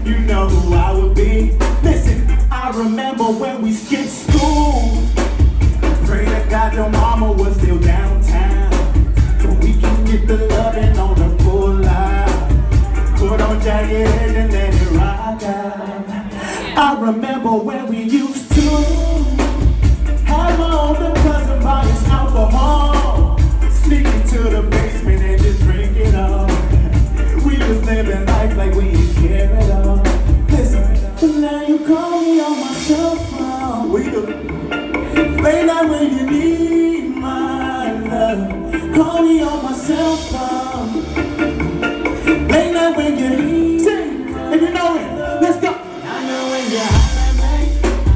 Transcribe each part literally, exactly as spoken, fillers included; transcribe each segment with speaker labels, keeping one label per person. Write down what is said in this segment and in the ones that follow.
Speaker 1: you know who I would be. Listen, I remember when we skipped school. Pray to God your mama was still downtown, so we can get the loving on the full line. Put on jacket and let it rock out. I remember when we used to have my older cousin buy us alcohol, sneak into the basement and just drink it all. We was living life like we didn't care at all. Listen, but now you call me on my cell phone. We do late night when you need my love. Call me on my cell phone. Late night when you need. Sing, if you know it, let's go. I know when you're hot at night.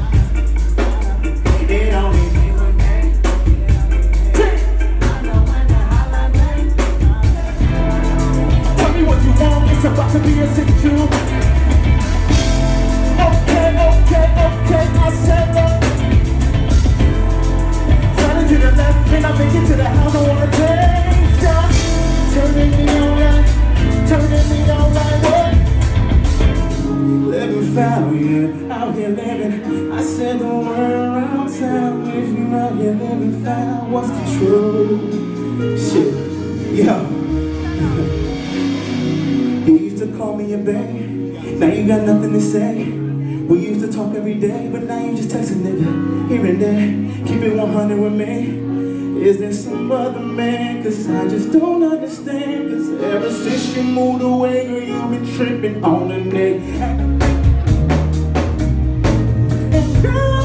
Speaker 1: It only me one day. Sing. I know when you're hot at night. Tell me what you want. It's about to be a situation. Okay, okay, okay. I said that. To the left, when I make it to the house, I wanna take shots. Turning me on right, turning me on right, what? Living foul, yeah, out here living. I said the word around town, if you out here living foul, what's the truth? Shit, yo. You used to call me a babe, now you got nothing to say. We used to talk every day, but now you just text a nigga here and there. Keep it one hundred with me. Is there some other man? Cause I just don't understand. Cause ever since you moved away, girl, you've been tripping on the neck. And girl,